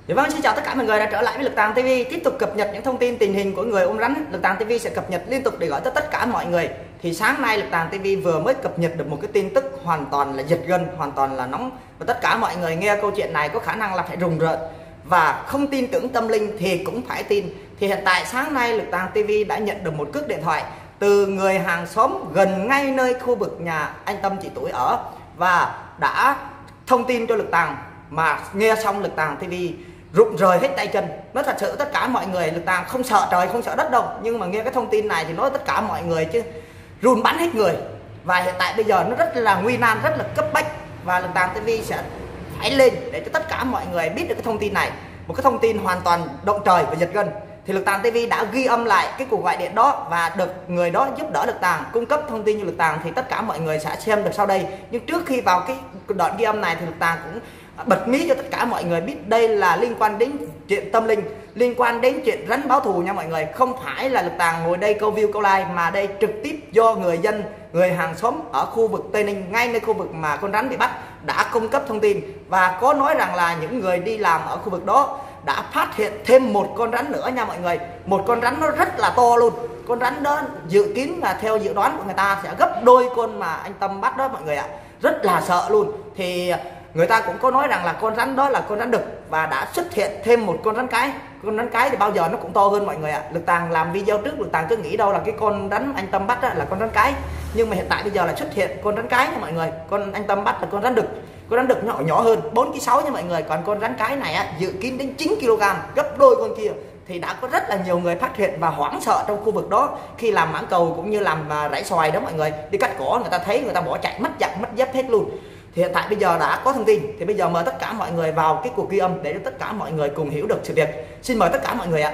Dạ vâng, xin chào tất cả mọi người đã trở lại với Lực Tàng TV, tiếp tục cập nhật những thông tin tình hình của người ôm rắn. Lực Tàng TV sẽ cập nhật liên tục để gửi tới tất cả mọi người. Thì sáng nay Lực Tàng TV vừa mới cập nhật được một cái tin tức hoàn toàn là giật gân, hoàn toàn là nóng, và tất cả mọi người nghe câu chuyện này có khả năng là phải rùng rợn và không tin tưởng tâm linh thì cũng phải tin. Thì hiện tại sáng nay Lực Tàng TV đã nhận được một cước điện thoại từ người hàng xóm gần ngay nơi khu vực nhà anh Tâm chị Tuổi ở, và đã thông tin cho Lực Tàng, mà nghe xong Lực Tàng TV rụng rời hết tay chân. Nói thật sự tất cả mọi người, Lực Tàng không sợ trời không sợ đất đâu, nhưng mà nghe cái thông tin này thì nói tất cả mọi người chứ run bắn hết người. Và hiện tại bây giờ nó rất là nguy nan, rất là cấp bách, và Lực Tàng TV sẽ phải lên để cho tất cả mọi người biết được cái thông tin này, một cái thông tin hoàn toàn động trời và giật gân. Thì Lực Tàng TV đã ghi âm lại cái cuộc gọi điện đó và được người đó giúp đỡ Lực Tàng, cung cấp thông tin cho Lực Tàng, thì tất cả mọi người sẽ xem được sau đây. Nhưng trước khi vào cái đoạn ghi âm này thì Lực Tàng cũng bật mí cho tất cả mọi người biết đây là liên quan đến chuyện tâm linh, liên quan đến chuyện rắn báo thù nha mọi người. Không phải là Lực Tàng ngồi đây câu view câu like, mà đây trực tiếp do người dân, người hàng xóm ở khu vực Tây Ninh, ngay nơi khu vực mà con rắn bị bắt, đã cung cấp thông tin. Và có nói rằng là những người đi làm ở khu vực đó đã phát hiện thêm một con rắn nữa nha mọi người. Một con rắn nó rất là to luôn. Con rắn đó dự kiến là theo dự đoán của người ta sẽ gấp đôi con mà anh Tâm bắt đó mọi người ạ. Rất là sợ luôn. Thì người ta cũng có nói rằng là con rắn đó là con rắn đực, và đã xuất hiện thêm một con rắn cái. Con rắn cái thì bao giờ nó cũng to hơn mọi người ạ. Lực Tàng làm video trước, Lực Tàng cứ nghĩ đâu là cái con rắn anh Tâm bắt là con rắn cái, nhưng mà hiện tại bây giờ là xuất hiện con rắn cái nha mọi người. Con anh Tâm bắt là con rắn đực. Con rắn đực nhỏ nhỏ hơn 4,6 kg nha mọi người, còn con rắn cái này dự kiến đến 9 kg, gấp đôi con kia. Thì đã có rất là nhiều người phát hiện và hoảng sợ trong khu vực đó khi làm mãng cầu cũng như làm rẫy xoài đó mọi người. Đi cắt cỏ người ta thấy người ta bỏ chạy mất dặn mất dép hết luôn. Thì hiện tại bây giờ đã có thông tin, thì bây giờ mời tất cả mọi người vào cái cuộc ghi âm để cho tất cả mọi người cùng hiểu được sự việc. Xin mời tất cả mọi người ạ.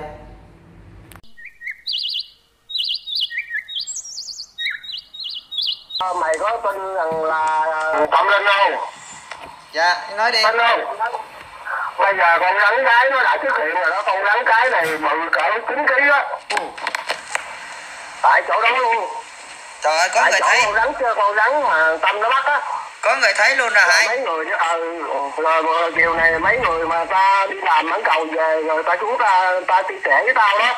Mày có tin rằng là tâm linh không? Dạ, nói đi. Tin không? Bây giờ con rắn cái nó đã xuất hiện rồi đó. Con rắn cái này bự cỡ 9 kg đó. Tại chỗ đó luôn. Trời ơi, có tại người chỗ thấy. con rắn mà Tâm nó bắt á. Có người thấy luôn là hai. Mấy người rồi chiều này mấy người mà ta đi làm mãn cầu về rồi ta chia sẻ với tao đó.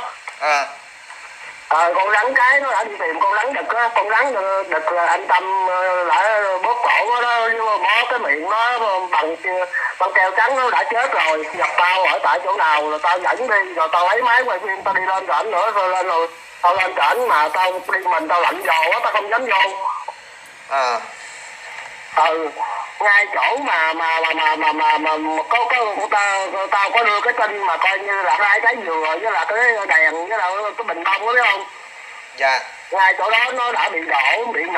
Con rắn cái nó đã đi tìm con rắn đực á. Con rắn đực là anh Tâm đã bóp cổ đó, nhưng mà bó cái miệng nó bằng keo trắng, nó đã chết rồi. Gặp tao ở tại chỗ nào rồi tao dẫn đi, rồi tao lấy máy quay phim, tao đi lên trển nữa, rồi lên rồi tao lên trển mà tao đi mình tao lạnh dò quá, tao không dám vô. Ngay chỗ mà tao có đưa cái tin mà coi như là hai cái dừa với là cái đèn với là cái bình bông đó biết không? Dạ. Ngay chỗ đó nó đã bị nổ á, biết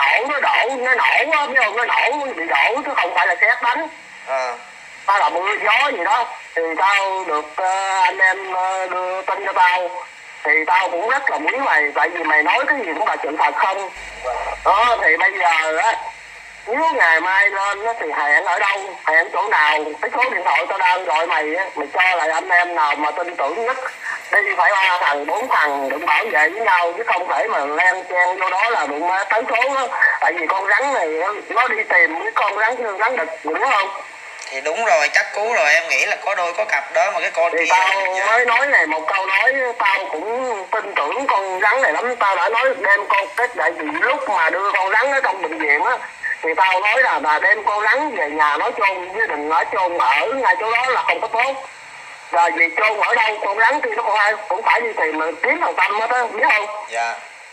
không? Nó nổ bị nổ chứ không phải là sét đánh. Tao là mưa gió gì đó thì tao được anh em đưa tin cho tao, thì tao cũng rất là quý mày, tại vì mày nói cái gì cũng là sự thật không. Đó thì bây giờ á, nếu ngày mai lên thì hẹn ở đâu, hẹn chỗ nào, cái số điện thoại tao đang gọi mày á, mày cho lại anh em nào mà tin tưởng nhất. Đi phải 3 thằng 4 thằng đừng bảo vệ với nhau, chứ không thể mà len chen vô đó là đụng tới số đó. Tại vì con rắn này nó đi tìm cái con rắn đực, đúng không? Thì đúng rồi, chắc cú rồi, em nghĩ là có đôi có cặp đó, mà cái con thì kia tao mới nói này một câu nói, tao cũng tin tưởng con rắn này lắm. Tao đã nói đem con cách đại vì lúc mà đưa con rắn ở trong bệnh viện á, thì tao nói là đem con rắn về nhà nó chôn, chứ đừng ở chôn ở ngay chỗ đó là không có tốt. Rồi vì chôn ở đâu con rắn thì nó cũng phải đi tìm mà kiếm thằng Tâm hết á, biết không? Dạ.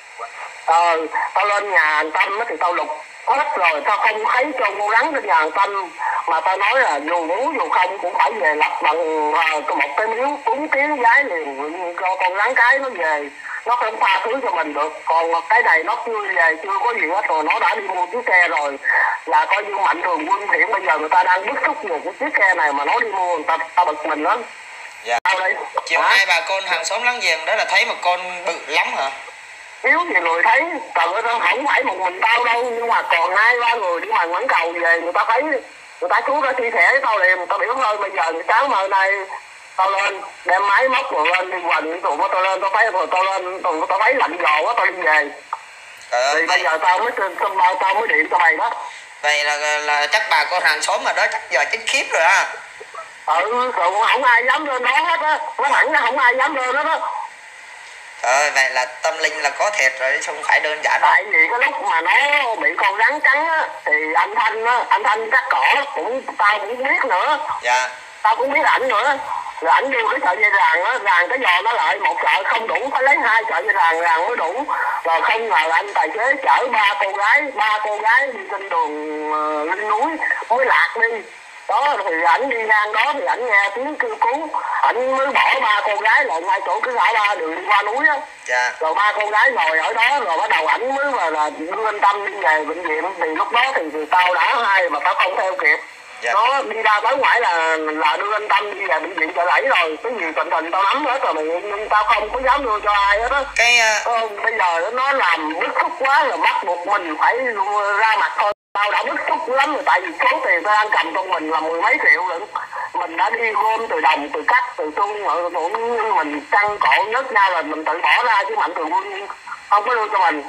Tao lên nhà thằng Tâm thì tao lục hết rồi, tao không thấy chôn con rắn trên nhà thằng Tâm, mà tao nói là dù muốn dù không cũng phải về lập bằng một cái miếu cúng kiến giái liền cho con rắn cái nó về, nó không tha thứ cho mình được. Còn cái này nó chưa về, chưa có gì hết rồi, nó đã đi mua chiếc xe rồi, là coi như mạnh thường quân. Hiện bây giờ người ta đang bức xúc về cái chiếc xe này mà nó đi mua, người ta bực mình lắm. Dạ. Chiều nay bà con hàng xóm láng giềng đó là thấy một con bự lắm hả? Nếu gì người thấy, trời ơi, không phải một mình tao đâu, nhưng mà còn 2-3 người đi ngoài quán cầu về, người ta thấy, người ta xuống đó chia sẻ với tao liền. Tao biểu thôi bây giờ sáng mai nay tao lên đem máy móc rồi lên đi quần tụi tao lên, tao thấy rồi tao thấy lạnh dò quá, tao đi về. Thì bây giờ tao mới điện cho mày đó. Vậy là chắc bà con hàng xóm mà đó chắc giờ chết khiếp rồi ha. rồi không ai dám lên đó hết á, nó thẳng ra không ai dám lên hết á. Vậy là tâm linh là có thiệt rồi, không phải đơn giản. Tại vì cái lúc mà nó bị con rắn cắn á, thì anh Thanh cắt cỏ tao cũng biết nữa. Dạ. Tao cũng biết ảnh nữa. Rồi ảnh đưa cái sợi dây ràng á, ràng cái giò nó lại một sợi không đủ, phải lấy 2 sợi dây ràng mới đủ. Rồi không ngờ anh tài xế chở ba cô gái đi trên đường lên núi mới lạc đi. Đó thì ảnh đi ngang đó thì ảnh nghe tiếng kêu cứu, ảnh mới bỏ ba cô gái lại ngay chỗ cái ngã ba đường đi qua núi á. Dạ. Rồi ba cô gái ngồi ở đó, rồi bắt đầu ảnh mới là đưa anh Tâm đi về bệnh viện. Thì lúc đó thì tao đã hai mà tao không theo kịp. Dạ. Nó đi ra tới ngoài là đưa anh Tâm đi về bệnh viện Chợ Rẫy rồi. Cái gì tình tao nắm hết rồi, nhưng tao không có dám đưa cho ai hết á. Bây giờ nó làm bức xúc quá là bắt buộc mình phải ra mặt thôi. Tao đã bức xúc lắm rồi, tại vì số tiền tao đang cầm trong mình là 10 mấy triệu lận. Mình đã đi gom từ đồng, từ cắt, từ xuân, mình căng cổ nhớt nhau là mình tự bỏ ra, chứ Mạnh Thường Quân không có đưa cho mình.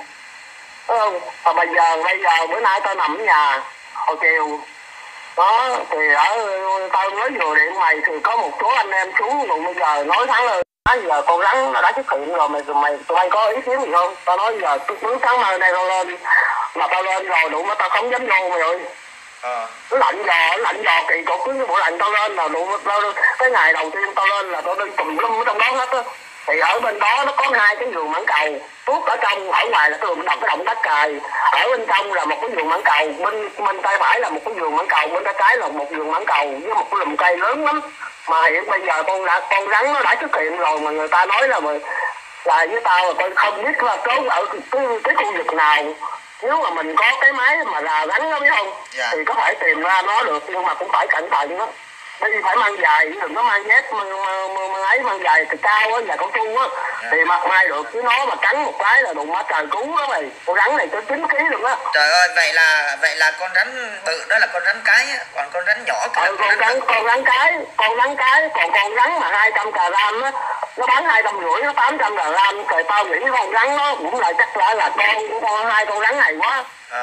Và bây giờ bữa nay tao nằm ở nhà hồi chiều đó thì tao mới vừa điện mày thì có một số anh em xuống rồi bây giờ nói thẳng lên giờ con rắn nó đã xuất hiện rồi, tụi mày có ý kiến gì không? Tao nói giờ cứ sáng mai đây tao lên, mà tao lên rồi đủ mà tao không dám vô mày ơi. Nó lạnh giò kỳ cục, cứ bộ lạnh tao lên là đủ tao cái ngày đầu tiên tao lên là tao đi tùm lum ở trong đó hết á. Thì ở bên đó nó có 2 cái vườn mãng cầu, tuốt ở trong, ở ngoài là tường đập cái động đất cài, ở bên trong là một cái vườn mãng cầu, bên tay phải là một cái vườn mãng cầu, bên tay trái là một vườn mãng cầu với một cái lùm cây lớn lắm. Mà hiện bây giờ con rắn nó đã xuất hiện rồi mà người ta nói là với tao là tôi không biết là trốn ở cái khu vực nào. Nếu mà mình có cái máy mà rà rắn đó biết không, thì có thể tìm ra nó được, nhưng mà cũng phải cẩn thận đó. Đi phải mang giày, đừng có mang dép mang giày từ cao á, giày cao su á, thì mặc mai được, chứ nó mà cắn một cái là đụng má trời cứu đó mày. Con rắn này có 9 kg luôn á. Trời ơi, vậy là con rắn bự đó là con rắn cái á, còn con rắn nhỏ kia con rắn cái, còn con rắn mà 200 kg á, nó bán 250, nó 800 kg, rồi tao nghĩ con rắn nó cũng là chắc là con 2 con rắn này quá.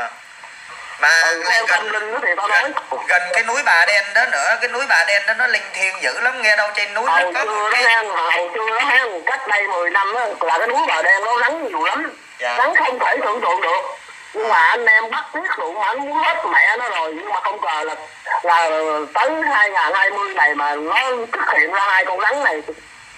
Mà theo tâm linh đó thì tao nói gần cái núi Bà Đen đó nữa, cái núi Bà Đen đó nó linh thiêng dữ lắm, nghe đâu trên núi hầu chưa nó hen cách đây 10 năm á, là cái núi Bà Đen nó rắn nhiều lắm. Rắn không thể tưởng tượng được, nhưng mà anh em bắt biết luôn mà anh muốn hết mẹ nó rồi, nhưng mà không ngờ là tới 2020 này mà nó xuất hiện ra 2 con rắn này,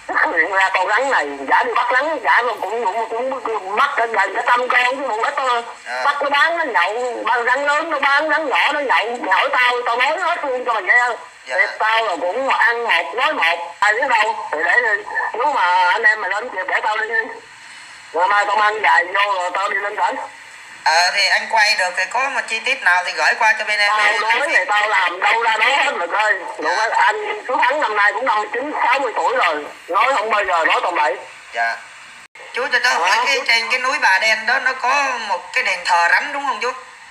giả đi bắt rắn, giả nó cũng bắt gần cái 100 con chứ một ít thôi. Bắt nó bán nó nhậu, bán rắn lớn nó bán, rắn nhỏ nó nhậu. Hỏi tao nói hết luôn cho mày nghe. Thì tao là cũng ăn một nói một, ai biết đâu. Thì để nếu mà anh em mày lên kịp để tao đi. Rồi mai tao mang giày vô rồi tao đi lên tỉnh. Thì anh quay được thì có một chi tiết nào thì gửi qua cho bên em. Tao nói thì tao làm đâu ra đó hết lực ơi. Anh chú Thắng năm nay cũng 59, 60 tuổi rồi. Nói không bao giờ nói tao bậy. Dạ. Chú cho cháu hỏi trên cái núi Bà Đen đó nó có một cái đền thờ rắn đúng không chú?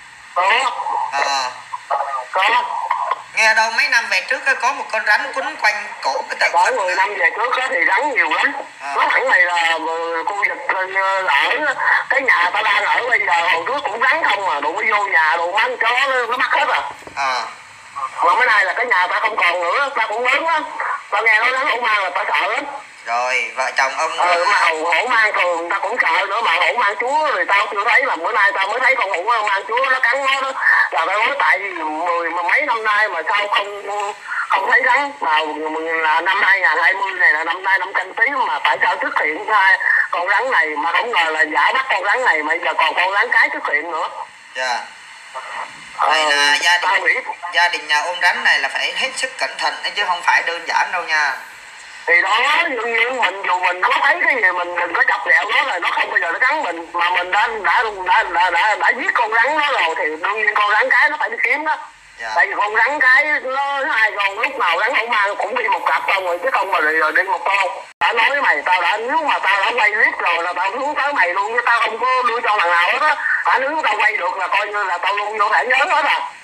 Có. Nghe đâu mấy năm về trước có một con rắn quấn quanh cổ cái tay. Có 10 năm về trước thì rắn nhiều lắm. Nó thẳng này là khu vực ở cái nhà tao đang ở bây giờ hồi trước cũng rắn không mà, đụng vô nhà đụng ăn chó nó bắt hết Mà mấy nay là cái nhà tao không còn nữa, tao cũng lớn quá. Tao nghe nói rắn hổ mang là tao sợ lắm. Rồi vợ chồng ông mà hổ mang thường tao cũng sợ nữa, mà hổ mang chúa thì tao chưa thấy, mà bữa nay tao mới thấy con hổ mang chúa nó cắn nó đó. Là tao nói tại vì mấy năm nay mà sao không thấy rắn, mà là năm 2020 này là năm nay năm Canh Tý mà tại sao xuất hiện hai con rắn này, mà không ngờ là giả bắt con rắn này mà giờ còn con rắn cái xuất hiện nữa. Dạ. Vậy là gia đình nhà ôm rắn này là phải hết sức cẩn thận chứ không phải đơn giản đâu nha. Thì đó, đương nhiên dù mình có thấy cái gì mình đừng có chọc ghẹo nó, là nó không bao giờ nó cắn mình, mà mình đã giết con rắn nó rồi thì đương nhiên con rắn cái nó phải đi kiếm đó. Tại vì con rắn cái nó 2 con, lúc nào rắn hổ mang cũng đi một cặp xong rồi, chứ không mà rồi đi một con. Đã nói với mày, nếu mà tao đã quay clip rồi là tao hướng tới mày luôn, chứ tao không có đưa cho thằng nào hết á. Nếu tao quay được là coi như là tao luôn vô thể nhớ hết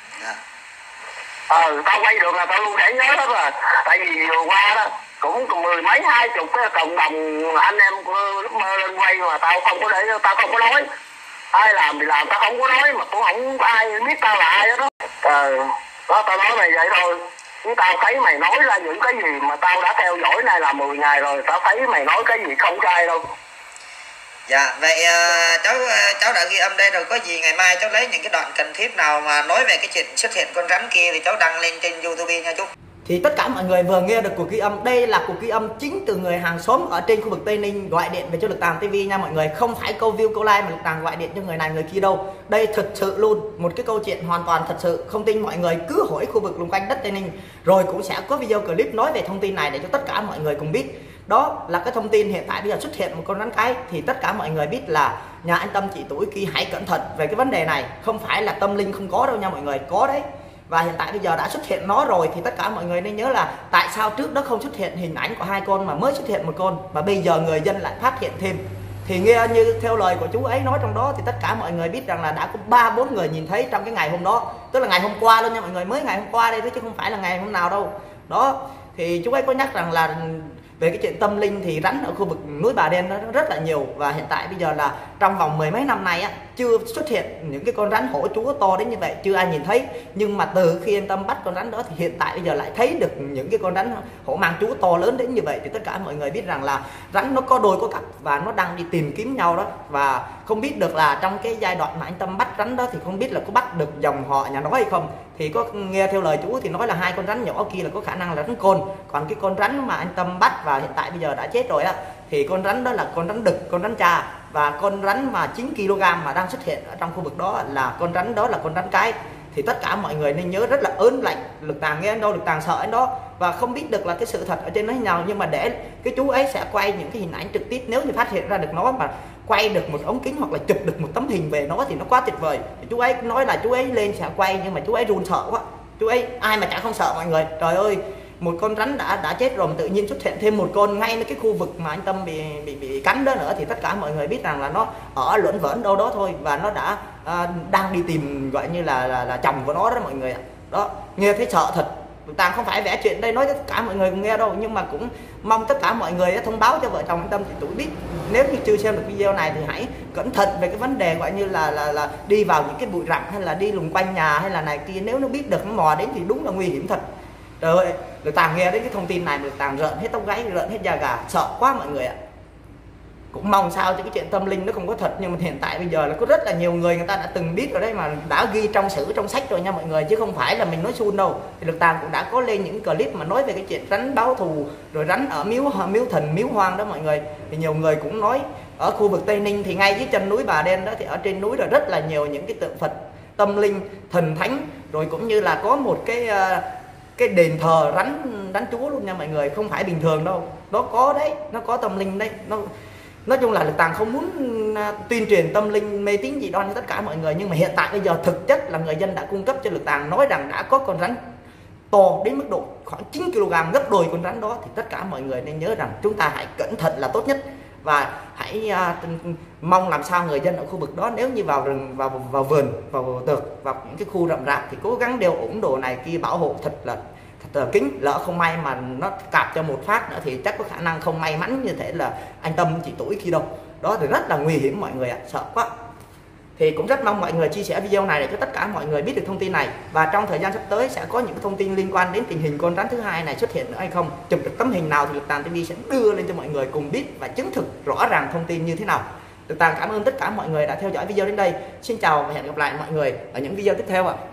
tao quay được là tao luôn thể nhớ hết rồi. Tại vì vừa qua đó cũng 10 mấy 20 cái cộng đồng anh em lúc mơ lên quay mà tao không có nói. Ai làm thì làm, tao không có nói, mà cũng không ai biết tao là ai hết đó. Đó tao nói mày vậy thôi. chúng tao thấy mày nói ra những cái gì mà tao đã theo dõi này là 10 ngày rồi, tao thấy mày nói cái gì không sai đâu. Dạ, vậy cháu đã ghi âm đây rồi, có gì ngày mai cháu lấy những cái đoạn cần thiết nào mà nói về cái chuyện xuất hiện con rắn kia thì cháu đăng lên trên YouTube nha chú. Thì tất cả mọi người vừa nghe được cuộc ghi âm, đây là cuộc ghi âm chính từ người hàng xóm ở trên khu vực Tây Ninh gọi điện về cho Lực Tàng TV nha mọi người, không phải câu view câu like mà Lực Tàng gọi điện cho người này người kia đâu. Đây thật sự luôn, một cái câu chuyện hoàn toàn thật sự, không tin mọi người cứ hỏi khu vực xung quanh đất Tây Ninh, rồi cũng sẽ có video clip nói về thông tin này để cho tất cả mọi người cùng biết. Đó là cái thông tin hiện tại bây giờ xuất hiện một con rắn cái, thì tất cả mọi người biết là nhà anh Tâm chị Tuổi kia hãy cẩn thận về cái vấn đề này, không phải là tâm linh không có đâu nha mọi người, có đấy. Và hiện tại bây giờ đã xuất hiện nó rồi thì tất cả mọi người nên nhớ là tại sao trước đó không xuất hiện hình ảnh của 2 con mà mới xuất hiện 1 con, mà bây giờ người dân lại phát hiện thêm. Thì nghe như theo lời của chú ấy nói trong đó thì tất cả mọi người biết rằng là đã có 3-4 người nhìn thấy trong cái ngày hôm đó, tức là ngày hôm qua luôn nha mọi người, mới ngày hôm qua đây thôi chứ không phải là ngày hôm nào đâu. Đó thì chú ấy có nhắc rằng là về cái chuyện tâm linh thì rắn ở khu vực núi Bà Đen nó rất là nhiều, và hiện tại bây giờ là trong vòng 10 mấy năm nay á, chưa xuất hiện những cái con rắn hổ chúa to đến như vậy, chưa ai nhìn thấy. Nhưng mà từ khi anh Tâm bắt con rắn đó thì hiện tại bây giờ lại thấy được những cái con rắn hổ mang chúa to lớn đến như vậy, thì tất cả mọi người biết rằng là rắn nó có đôi có cặp và nó đang đi tìm kiếm nhau đó. Và không biết được là trong cái giai đoạn mà anh Tâm bắt rắn đó thì không biết là có bắt được dòng họ nhà nó hay không. Thì có nghe theo lời chú thì nói là 2 con rắn nhỏ kia là có khả năng là rắn côn, còn cái con rắn mà anh Tâm bắt và hiện tại bây giờ đã chết rồi á thì con rắn đó là con rắn đực, con rắn cha, và con rắn mà 9 kg mà đang xuất hiện ở trong khu vực đó là con rắn đó là con rắn cái. Thì tất cả mọi người nên nhớ rất là ớn lạnh, Lực Tàng nghe đâu Lực Tàng sợ anh đó, và không biết được là cái sự thật ở trên nó thế nào, nhưng mà để cái chú ấy sẽ quay những cái hình ảnh trực tiếp, nếu như phát hiện ra được nó mà quay được một ống kính hoặc là chụp được một tấm hình về nó thì nó quá tuyệt vời. Thì chú ấy nói là chú ấy lên sẽ quay, nhưng mà chú ấy run sợ quá, chú ấy ai mà chả không sợ mọi người. Trời ơi, một con rắn đã chết rồi mà tự nhiên xuất hiện thêm 1 con ngayในcái khu vực mà anh Tâm bị cắn đó nữa, thì tất cả mọi người biết rằng là nó ở luẩn vẩn đâu đó thôi, và nó đã đang đi tìm gọi như là chồng của nó đó mọi người ạ. Đó, nghe thấy sợ thật. Tàng không phải vẽ chuyện đây nói cho tất cả mọi người cùng nghe đâu, nhưng mà cũng mong tất cả mọi người thông báo cho vợ chồng anh Tâm chị Tuổi biết, nếu như chưa xem được video này thì hãy cẩn thận về cái vấn đề gọi như là đi vào những cái bụi rậm hay là đi lùng quanh nhà hay là này kia, nếu nó biết được nó mò đến thì đúng là nguy hiểm thật. Trời ơi, Lực Tàng nghe đến cái thông tin này Lực Tàng rợn hết tóc gáy, rợn hết da gà, sợ quá mọi người ạ. Cũng mong sao cho cái chuyện tâm linh nó không có thật, nhưng mà hiện tại bây giờ là có rất là nhiều người ta đã từng biết rồi đấy, mà đã ghi trong sử trong sách rồi nha mọi người, chứ không phải là mình nói suông đâu. Thì Lực Tàng cũng đã có lên những clip mà nói về cái chuyện rắn báo thù, rồi rắn ở miếu thần miếu hoang đó mọi người. Thì nhiều người cũng nói ở khu vực Tây Ninh thì ngay dưới chân núi Bà Đen đó, thì ở trên núi là rất là nhiều những cái tượng Phật tâm linh thần thánh, rồi cũng như là có một cái đền thờ rắn chúa luôn nha mọi người, không phải bình thường đâu, nó có đấy, nó có tâm linh đấy. Nói chung là Lực Tàng không muốn tuyên truyền tâm linh mê tín dị đoan cho tất cả mọi người, nhưng mà hiện tại bây giờ thực chất là người dân đã cung cấp cho Lực Tàng nói rằng đã có con rắn to đến mức độ khoảng 9 kg, gấp đôi con rắn đó. Thì tất cả mọi người nên nhớ rằng chúng ta hãy cẩn thận là tốt nhất, và hãy mong làm sao người dân ở khu vực đó nếu như vào rừng, vào vườn, vào tược, vào những cái khu rậm rạp thì cố gắng đeo ủng đồ này kia bảo hộ thật là kín, lỡ không may mà nó cạp cho một phát nữa thì chắc có khả năng không may mắn như thế là anh Tâm chị Tuổi kia đâu. Đó thì rất là nguy hiểm mọi người ạ, sợ quá. Thì cũng rất mong mọi người chia sẻ video này để cho tất cả mọi người biết được thông tin này, và trong thời gian sắp tới sẽ có những thông tin liên quan đến tình hình con rắn thứ hai này xuất hiện nữa hay không, chụp được tấm hình nào thì Lực Tàng TV sẽ đưa lên cho mọi người cùng biết và chứng thực rõ ràng thông tin như thế nào. Lực Tàng cảm ơn tất cả mọi người đã theo dõi video đến đây. Xin chào và hẹn gặp lại mọi người ở những video tiếp theo ạ.